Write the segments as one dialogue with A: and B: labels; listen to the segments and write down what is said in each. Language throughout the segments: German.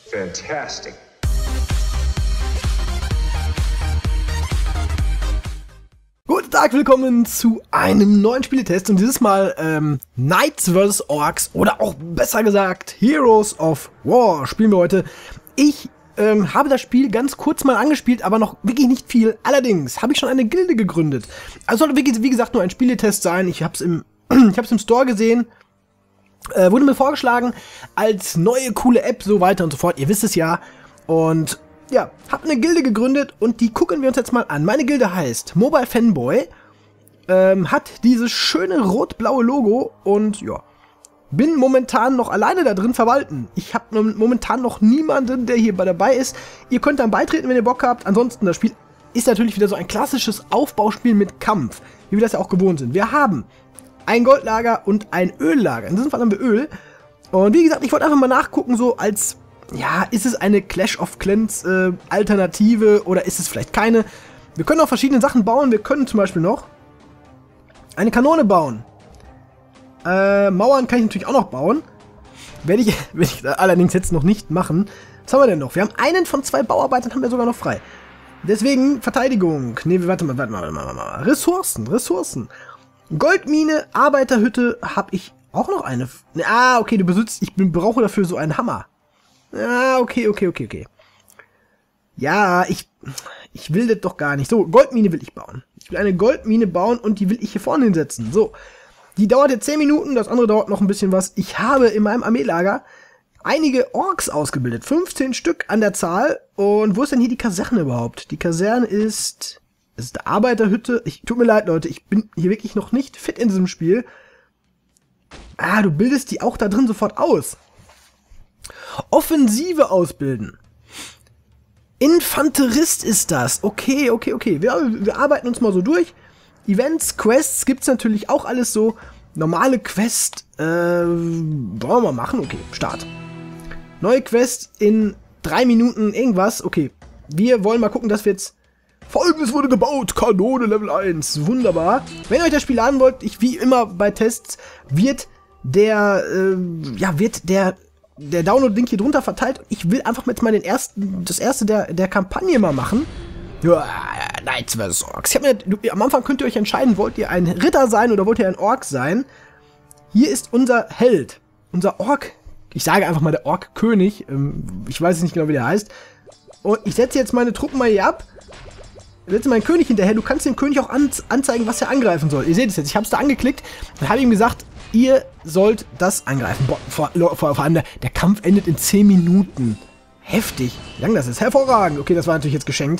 A: Fantastic.
B: Guten Tag, willkommen zu einem neuen Spieletest und dieses Mal Knights vs. Orcs oder auch besser gesagt Heroes of War spielen wir heute. Ich habe das Spiel ganz kurz mal angespielt, aber noch wirklich nicht viel. Allerdings habe ich schon eine Gilde gegründet. Also sollte wirklich, wie gesagt, nur ein Spieletest sein. Ich habe es im Store gesehen. Wurde mir vorgeschlagen als neue coole App, so weiter und so fort. Ihr wisst es ja. Und ja, hab eine Gilde gegründet und die gucken wir uns jetzt mal an. Meine Gilde heißt Mobile Fanboy, hat dieses schöne rot-blaue Logo und ja, bin momentan noch alleine da drin verwalten. Ich habe momentan noch niemanden, der hier dabei ist. Ihr könnt dann beitreten, wenn ihr Bock habt. Ansonsten, das Spiel ist natürlich wieder so ein klassisches Aufbauspiel mit Kampf, wie wir das ja auch gewohnt sind. Wir haben ein Goldlager und ein Öllager. In diesem Fall haben wir Öl. Und wie gesagt, ich wollte einfach mal nachgucken, so als, ja, ist es eine Clash of Clans Alternative oder ist es vielleicht keine? Wir können auch verschiedene Sachen bauen. Wir können zum Beispiel noch eine Kanone bauen. Mauern kann ich natürlich auch noch bauen. Werde ich allerdings jetzt noch nicht machen. Was haben wir denn noch? Wir haben einen von 2 Bauarbeitern, haben wir sogar noch frei. Deswegen Verteidigung. Ne, warte mal. Ressourcen. Goldmine, Arbeiterhütte, habe ich auch noch eine. Ah, okay, brauche dafür so einen Hammer. Ah, okay. Ja, ich will das doch gar nicht. So, Goldmine will ich bauen. Ich will eine Goldmine bauen und die will ich hier vorne hinsetzen. So, die dauert jetzt 10 Minuten, das andere dauert noch ein bisschen was. Ich habe in meinem Armeelager einige Orks ausgebildet. 15 Stück an der Zahl. Und wo ist denn hier die Kaserne überhaupt? Die Kaserne ist eine Arbeiterhütte. Tut mir leid, Leute, ich bin hier wirklich noch nicht fit in diesem Spiel. Ah, du bildest die auch da drin sofort aus. Offensive ausbilden. Infanterist ist das. Okay. Wir arbeiten uns mal so durch. Events, Quests gibt's natürlich auch alles so. Normale Quest, wollen wir mal machen? Okay, Start. Neue Quest in 3 Minuten irgendwas. Okay, wir wollen mal gucken, dass wir jetzt... Folgendes wurde gebaut, Kanone Level 1. Wunderbar. Wenn ihr euch das Spiel laden wollt, wie immer bei Tests, wird der Download-Link hier drunter verteilt. Ich will einfach jetzt mal das erste der Kampagne mal machen. Ja, Knights vs. Orcs. Am Anfang könnt ihr euch entscheiden, wollt ihr ein Ritter sein oder wollt ihr ein Ork sein? Hier ist unser Held, unser Ork. Ich sage einfach mal der Ork-König. Ich weiß nicht genau, wie der heißt. Und ich setze jetzt meine Truppen mal hier ab. Setze meinen König hinterher. Du kannst dem König auch anzeigen, was er angreifen soll. Ihr seht es jetzt. Ich habe es da angeklickt und habe ihm gesagt, ihr sollt das angreifen. Boah, vor allem der Kampf endet in 10 Minuten. Heftig. Wie lang das ist. Hervorragend. Okay, das war natürlich jetzt geschenkt.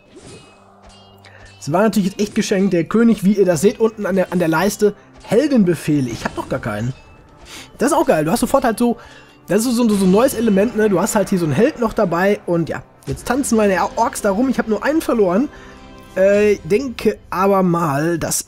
B: Das war natürlich jetzt echt geschenkt. Der König, wie ihr das seht, unten an der Leiste. Heldenbefehle. Ich habe noch gar keinen. Das ist auch geil. Du hast sofort halt so... Das ist so ein neues Element, ne? Du hast halt hier so einen Held noch dabei. Und ja, jetzt tanzen meine Orks da rum. Ich habe nur einen verloren. Denke aber mal, dass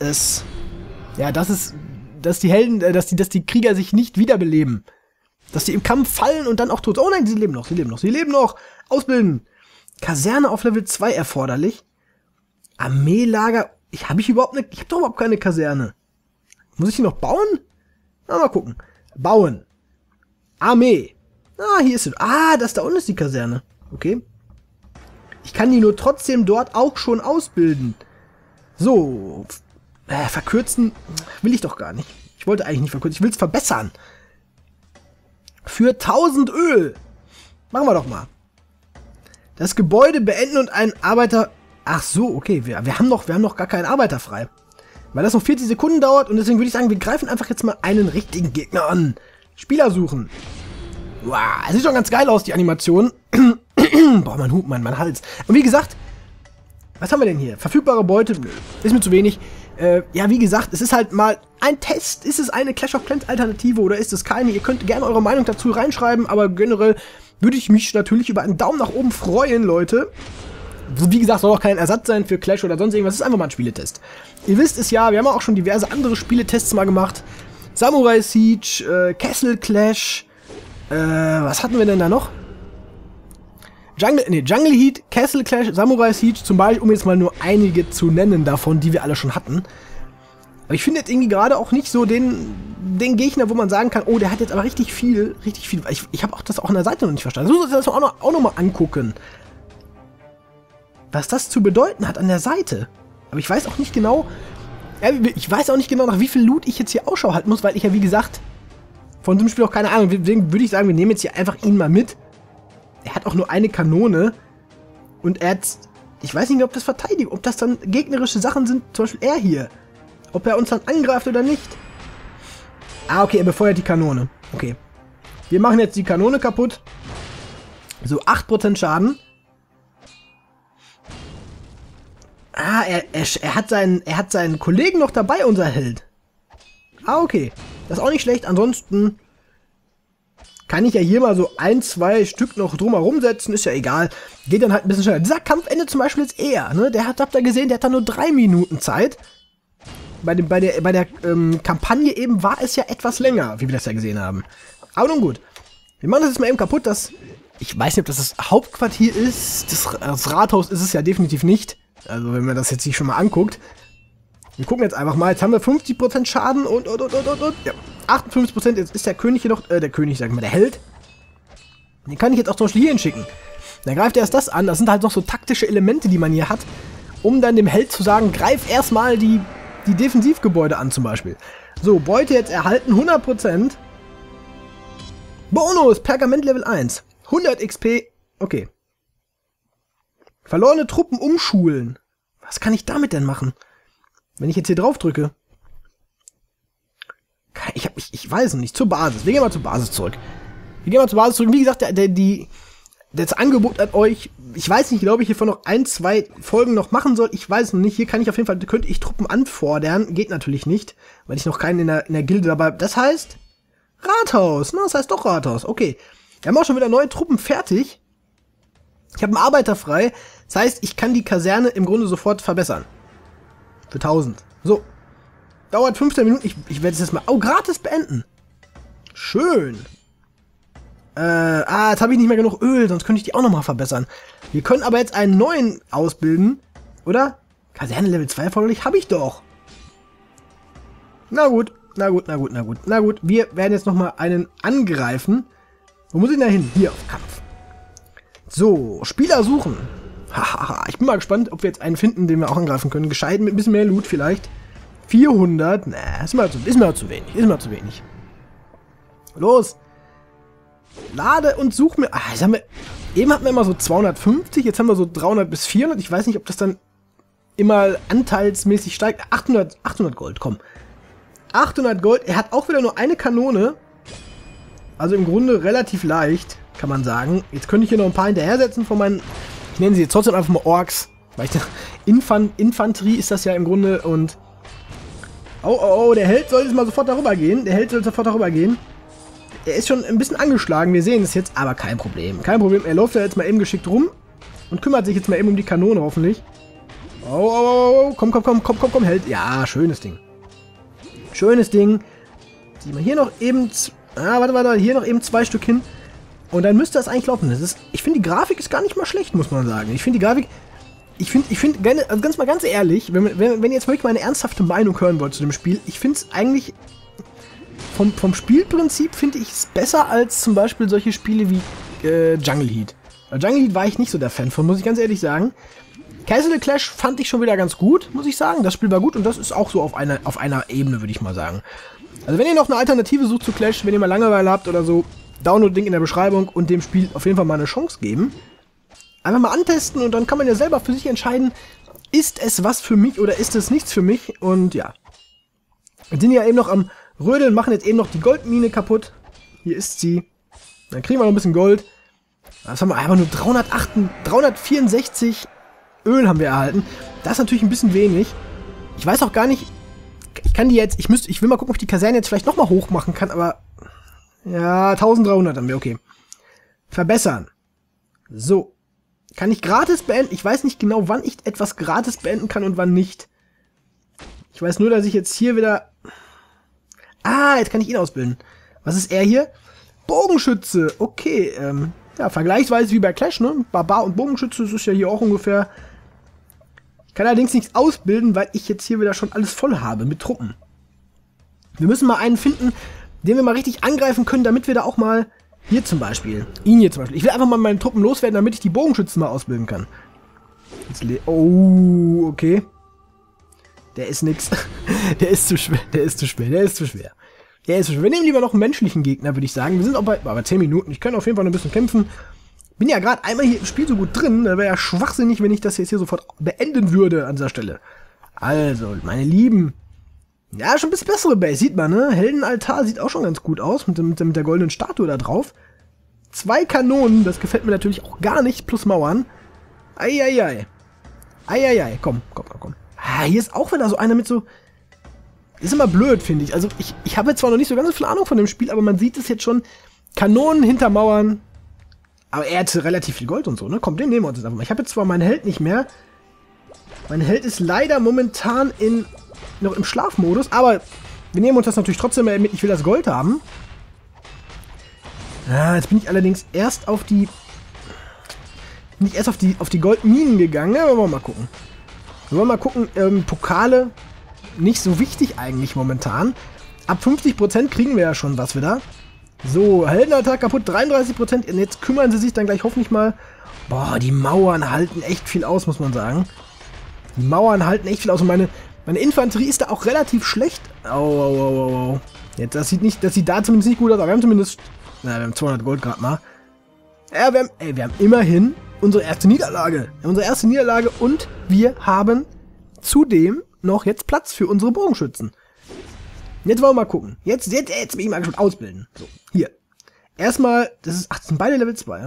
B: die Krieger sich nicht wiederbeleben. Dass die im Kampf fallen und dann auch tot. Oh nein, sie leben noch. Ausbilden. Kaserne auf Level 2 erforderlich. Armeelager. Ich habe doch überhaupt keine Kaserne. Muss ich die noch bauen? Na, mal gucken. Bauen. Armee. Ah, hier ist sie. Ah, das da unten ist die Kaserne. Okay. Ich kann die nur trotzdem dort auch schon ausbilden. So. Verkürzen will ich doch gar nicht. Ich wollte eigentlich nicht verkürzen. Ich will es verbessern. Für 1000 Öl. Machen wir doch mal. Das Gebäude beenden und einen Arbeiter... Ach so, okay. Wir haben noch gar keinen Arbeiter frei. Weil das noch 40 Sekunden dauert und deswegen würde ich sagen, wir greifen einfach jetzt mal einen richtigen Gegner an. Spieler suchen. Wow, das sieht schon ganz geil aus, die Animation. Boah, mein Hut, mein Hals. Und wie gesagt, was haben wir denn hier? Verfügbare Beute, ist mir zu wenig. Ja, wie gesagt, es ist halt mal ein Test. Ist es eine Clash of Clans Alternative oder ist es keine? Ihr könnt gerne eure Meinung dazu reinschreiben, aber generell würde ich mich natürlich über einen Daumen nach oben freuen, Leute. Wie gesagt, soll auch kein Ersatz sein für Clash oder sonst irgendwas. Es ist einfach mal ein Spieletest. Ihr wisst es ja, wir haben auch schon diverse andere Spieletests mal gemacht. Samurai Siege, Castle Clash, was hatten wir denn da noch? Jungle Heat, Castle Clash, Samurai Siege zum Beispiel, um jetzt mal nur einige zu nennen davon, die wir alle schon hatten. Aber ich finde jetzt irgendwie gerade auch nicht so den Gegner, wo man sagen kann, oh, der hat jetzt aber richtig viel. Ich habe auch das auch an der Seite noch nicht verstanden. Das muss ich das auch noch mal angucken. Was das zu bedeuten hat an der Seite. Aber ich weiß auch nicht genau, nach wie viel Loot ich jetzt hier Ausschau halten muss, weil ich ja, wie gesagt, von dem Spiel auch keine Ahnung. Deswegen würde ich sagen, wir nehmen jetzt hier einfach ihn mal mit. Er hat auch nur eine Kanone. Und er hat, ich weiß nicht, ob das Verteidigung, ob das dann gegnerische Sachen sind, zum Beispiel er hier. Ob er uns dann angreift oder nicht. Ah, okay, er befeuert die Kanone. Okay. Wir machen jetzt die Kanone kaputt. So, 8% Schaden. Ah, er hat seinen Kollegen noch dabei, unser Held. Ah, okay. Das ist auch nicht schlecht. Ansonsten kann ich ja hier mal so 1, 2 Stück noch drumherum setzen. Ist ja egal. Geht dann halt ein bisschen schneller. Dieser Kampf endet zum Beispiel jetzt eher. Ne? Habt ihr gesehen, der hat da nur 3 Minuten Zeit. Bei der Kampagne eben war es ja etwas länger, wie wir das ja gesehen haben. Aber nun gut. Wir machen das jetzt mal eben kaputt. Ich weiß nicht, ob das Hauptquartier ist. Das Rathaus ist es ja definitiv nicht. Also wenn man das jetzt sich schon mal anguckt. Wir gucken jetzt einfach mal. Jetzt haben wir 50% Schaden und. Ja, 58%. Jetzt ist der König hier noch. Der Held. Den kann ich jetzt auch zum Beispiel hier hinschicken. Dann greift er erst das an. Das sind halt noch so taktische Elemente, die man hier hat. Um dann dem Held zu sagen, greif erstmal die Defensivgebäude an zum Beispiel. So, Beute jetzt erhalten. 100%. Bonus. Pergament Level 1. 100 XP. Okay. Verlorene Truppen umschulen. Was kann ich damit denn machen? Wenn ich jetzt hier drauf drücke. Ich weiß nicht. Zur Basis. Wir gehen mal zur Basis zurück. Wie gesagt, das Angebot an euch. Ich weiß nicht, glaube ich, hiervon noch 1, 2 Folgen noch machen soll. Ich weiß noch nicht. Hier kann ich auf jeden Fall, könnte ich Truppen anfordern. Geht natürlich nicht, weil ich noch keinen in der Gilde dabei habe. Das heißt Rathaus. Na, das heißt doch Rathaus. Okay. Wir haben auch schon wieder neue Truppen fertig. Ich habe einen Arbeiter frei. Das heißt, ich kann die Kaserne im Grunde sofort verbessern. Für 1000. So. Dauert 15 Minuten. Ich werde es jetzt mal... Oh, gratis beenden. Schön. Jetzt habe ich nicht mehr genug Öl. Sonst könnte ich die auch nochmal verbessern. Wir können aber jetzt einen neuen ausbilden. Oder? Kaserne Level 2 erforderlich? Habe ich doch. Na gut. Wir werden jetzt nochmal einen angreifen. Wo muss ich denn da hin? Hier auf Kampf. So, Spieler suchen. Hahaha, ich bin mal gespannt, ob wir jetzt einen finden, den wir auch angreifen können. Gescheit mit ein bisschen mehr Loot vielleicht. 400. Ist mir zu wenig. Los. Lade und such mir. Eben hatten wir immer so 250, jetzt haben wir so 300 bis 400. Ich weiß nicht, ob das dann immer anteilsmäßig steigt. 800 Gold, komm. 800 Gold. Er hat auch wieder nur eine Kanone. Also im Grunde relativ leicht, kann man sagen. Jetzt könnte ich hier noch ein paar hinterher setzen von meinen... Ich nenne sie jetzt trotzdem einfach mal Orks. Weil ich dachte, Infanterie ist das ja im Grunde und... Oh, der Held soll jetzt mal sofort darüber gehen. Er ist schon ein bisschen angeschlagen, wir sehen es jetzt, aber kein Problem. Er läuft ja jetzt mal eben geschickt rum und kümmert sich jetzt mal eben um die Kanone hoffentlich. Oh, komm, Held. Ja, schönes Ding. Ziehen wir hier noch eben... warte, hier noch eben 2 Stück hin. Und dann müsste das eigentlich laufen. Ich finde, die Grafik ist gar nicht mal schlecht, muss man sagen. Ich finde die Grafik... Ich finde, also ganz ehrlich, wenn ihr jetzt wirklich mal eine ernsthafte Meinung hören wollt zu dem Spiel, ich finde es eigentlich... Vom Spielprinzip finde ich es besser als zum Beispiel solche Spiele wie Jungle Heat. Jungle Heat war ich nicht so der Fan von, muss ich ganz ehrlich sagen. Castle Clash fand ich schon wieder ganz gut, muss ich sagen. Das Spiel war gut und das ist auch so auf einer Ebene, würde ich mal sagen. Also wenn ihr noch eine Alternative sucht zu Clash, wenn ihr mal Langeweile habt oder so, Download-Link in der Beschreibung und dem Spiel auf jeden Fall mal eine Chance geben. Einfach mal antesten und dann kann man ja selber für sich entscheiden, ist es was für mich oder ist es nichts für mich? Und ja. Wir sind ja eben noch am Rödeln, machen jetzt eben noch die Goldmine kaputt. Hier ist sie. Dann kriegen wir noch ein bisschen Gold. Das haben wir einfach nur 364 Öl haben wir erhalten. Das ist natürlich ein bisschen wenig. Ich weiß auch gar nicht, ich kann die jetzt, ich will mal gucken, ob ich die Kaserne jetzt vielleicht nochmal hoch machen kann, aber ja, 1300 haben wir, okay. Verbessern. So. Kann ich gratis beenden? Ich weiß nicht genau, wann ich etwas gratis beenden kann und wann nicht. Ich weiß nur, dass ich jetzt hier wieder... jetzt kann ich ihn ausbilden. Was ist er hier? Bogenschütze. Okay, ja, vergleichsweise wie bei Clash, ne? Barbar und Bogenschütze, das ist ja hier auch ungefähr... Kann allerdings nichts ausbilden, weil ich jetzt hier wieder schon alles voll habe mit Truppen. Wir müssen mal einen finden, den wir mal richtig angreifen können, damit wir da auch mal... Hier zum Beispiel. Ihn hier zum Beispiel. Ich will einfach mal meine Truppen loswerden, damit ich die Bogenschützen mal ausbilden kann. Oh, okay. Der ist nix. Der ist zu schwer. Der ist zu schwer. Der ist zu schwer. Der ist zu schwer. Wir nehmen lieber noch einen menschlichen Gegner, würde ich sagen. Wir sind auch bei 10 Minuten. Ich kann auf jeden Fall noch ein bisschen kämpfen. Bin ja gerade einmal hier im Spiel so gut drin. Da wäre ja schwachsinnig, wenn ich das jetzt hier sofort beenden würde an dieser Stelle. Also, meine Lieben. Ja, schon ein bisschen bessere Base, sieht man, ne? Heldenaltar sieht auch schon ganz gut aus, mit der goldenen Statue da drauf. 2 Kanonen, das gefällt mir natürlich auch gar nicht, plus Mauern. Eieiei. Eieiei, komm. Ah, hier ist auch wieder so einer mit so... Ist immer blöd, finde ich. Also, ich habe jetzt zwar noch nicht so ganz viel Ahnung von dem Spiel, aber man sieht es jetzt schon. Kanonen hinter Mauern. Aber er hatte relativ viel Gold und so, ne? Komm, den nehmen wir uns jetzt einfach mal. Ich habe jetzt zwar meinen Held nicht mehr. Mein Held ist leider momentan noch im Schlafmodus, aber wir nehmen uns das natürlich trotzdem mal mit. Ich will das Gold haben. Ah, jetzt bin ich allerdings erst auf die Goldminen gegangen. Ja, wollen wir mal gucken. Pokale, nicht so wichtig eigentlich momentan. Ab 50% kriegen wir ja schon was wieder. So, Heldenattack kaputt, 33%. Und jetzt kümmern sie sich dann gleich hoffentlich mal. Boah, die Mauern halten echt viel aus, muss man sagen. Die Mauern halten echt viel aus. Und meine Infanterie ist da auch relativ schlecht. Au. Jetzt, das sieht da zumindest nicht gut aus, aber wir haben zumindest... Na, wir haben 200 Gold gerade mal. Ja, wir haben immerhin unsere erste Niederlage. Und wir haben zudem noch jetzt Platz für unsere Bogenschützen. Jetzt wollen wir mal gucken. Jetzt bin ich mal gespannt. Ausbilden. So, hier. Erstmal, das sind beide Level 2.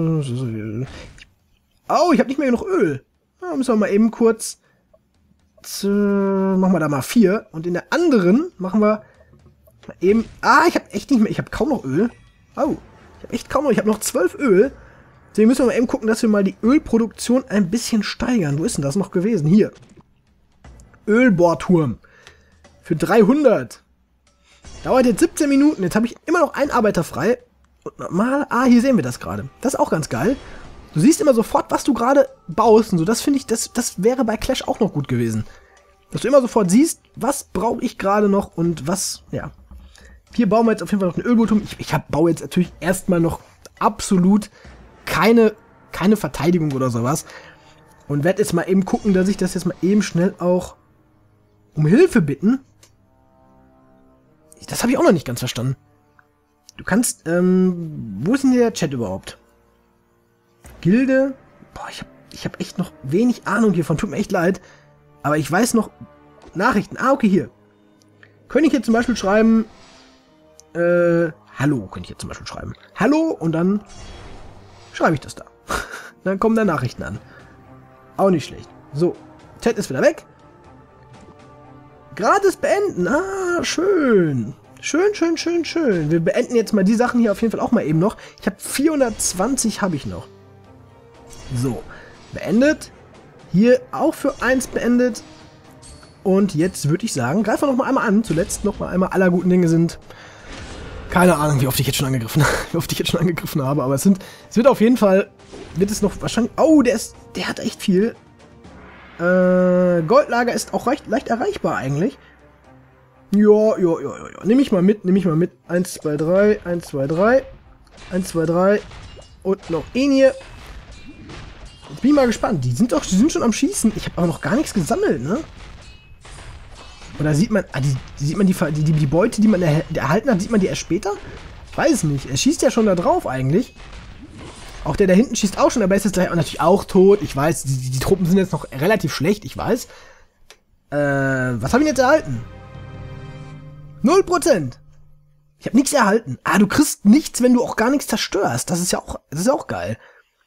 B: Oh, ich habe nicht mehr genug Öl. Da müssen wir mal eben kurz... machen wir da mal 4. Und in der anderen machen wir mal eben... Ah, ich habe echt nicht mehr... Ich habe kaum noch Öl. Oh, ich habe echt kaum noch... Ich habe noch 12 Öl. Deswegen müssen wir mal eben gucken, dass wir mal die Ölproduktion ein bisschen steigern. Wo ist denn das noch gewesen? Hier. Ölbohrturm. Für 300. Dauert jetzt 17 Minuten. Jetzt habe ich immer noch einen Arbeiter frei. Und normal... Ah, hier sehen wir das gerade. Das ist auch ganz geil. Du siehst immer sofort, was du gerade baust und so. Das finde ich, das wäre bei Clash auch noch gut gewesen. Dass du immer sofort siehst, was brauche ich gerade noch und was, ja. Hier bauen wir jetzt auf jeden Fall noch ein Ölbohrturm. Ich baue jetzt natürlich erstmal noch absolut keine Verteidigung oder sowas. Und werde jetzt mal eben gucken, dass ich das jetzt mal eben schnell auch um Hilfe bitten. Das habe ich auch noch nicht ganz verstanden. Du kannst, wo ist denn der Chat überhaupt? Gilde. Boah, ich hab echt noch wenig Ahnung hiervon. Tut mir echt leid. Aber ich weiß noch... Nachrichten. Ah, okay, hier. Könnte ich jetzt zum Beispiel schreiben... Hallo, könnte ich jetzt zum Beispiel schreiben. Hallo, und dann schreibe ich das da. Dann kommen da Nachrichten an. Auch nicht schlecht. So, Chat ist wieder weg. Gratis beenden. Ah, schön. Schön. Wir beenden jetzt mal die Sachen hier auf jeden Fall auch mal eben noch. Ich habe 420 habe ich noch. So, beendet. Hier auch für 1 beendet. Und jetzt würde ich sagen, greifen wir noch mal einmal an. Zuletzt noch mal einmal aller guten Dinge sind. Keine Ahnung, wie oft ich jetzt schon angegriffen habe. Aber es wird auf jeden Fall, wird es noch wahrscheinlich... Oh, der hat echt viel. Goldlager ist auch leicht erreichbar eigentlich. Ja. Nehme ich mal mit. 1, 2, 3, 1, 2, 3. 1, 2, 3. Und noch ihn hier. Jetzt bin ich mal gespannt. Die sind schon am Schießen. Ich habe aber noch gar nichts gesammelt, ne? Oder sieht man, sieht man die Beute, die man erhalten hat, sieht man die erst später? Ich weiß es nicht. Er schießt ja schon da drauf eigentlich. Auch der da hinten schießt auch schon, aber er ist jetzt natürlich auch tot. Ich weiß, die Truppen sind jetzt noch relativ schlecht, ich weiß. Was habe ich jetzt erhalten? 0%. Ich habe nichts erhalten. Ah, du kriegst nichts, wenn du auch gar nichts zerstörst. Das ist ja auch geil.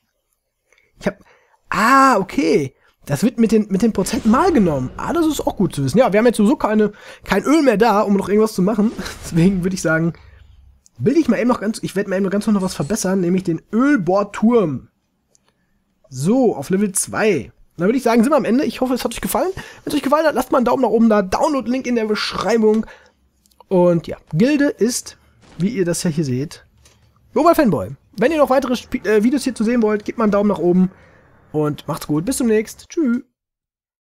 B: Okay. Das wird mit den Prozenten mal genommen. Ah, das ist auch gut zu wissen. Ja, wir haben jetzt sowieso kein Öl mehr da, um noch irgendwas zu machen. Deswegen würde ich sagen, ich werde mal eben noch ganz noch was verbessern, nämlich den Ölbohrturm. So, auf Level 2. Dann würde ich sagen, sind wir am Ende. Ich hoffe, es hat euch gefallen. Wenn es euch gefallen hat, lasst mal einen Daumen nach oben da. Download-Link in der Beschreibung. Und ja, Gilde ist, wie ihr das ja hier seht, Global Fanboy. Wenn ihr noch weitere Videos hier zu sehen wollt, gebt mal einen Daumen nach oben. Und macht's gut. Bis zum nächsten. Tschüss.